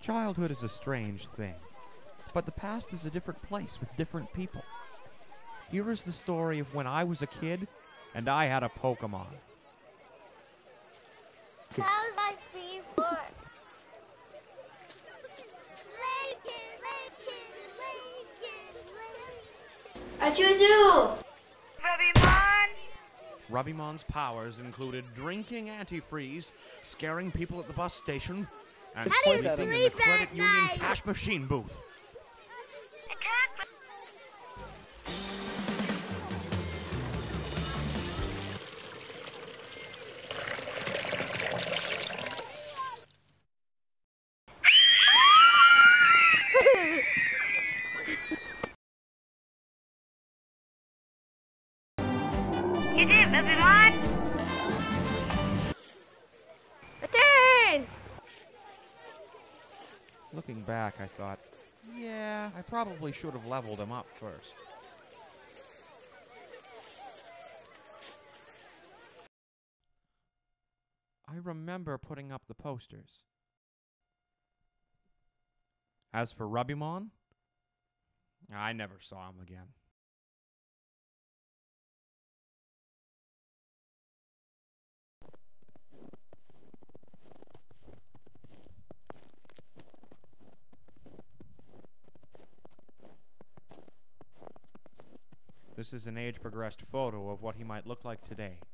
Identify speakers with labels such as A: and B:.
A: Childhood is a strange thing, but the past is a different place with different people. Here is the story of when I was a kid and I had a Pokemon.
B: How's my fever? I choose you!
C: Rubby-mon!
A: Rubby-mon's powers included drinking antifreeze, scaring people at the bus station, and
B: How do you
A: sleeping in the
B: sleep
A: credit
B: at
A: union
B: night?
A: cash machine booth.
C: Attack! You did, Rubby-mon!
B: Return!
A: Looking back, I thought, yeah, I probably should have leveled him up first. I remember putting up the posters. As for Rubby-mon, I never saw him again. This is an age-progressed photo of what he might look like today.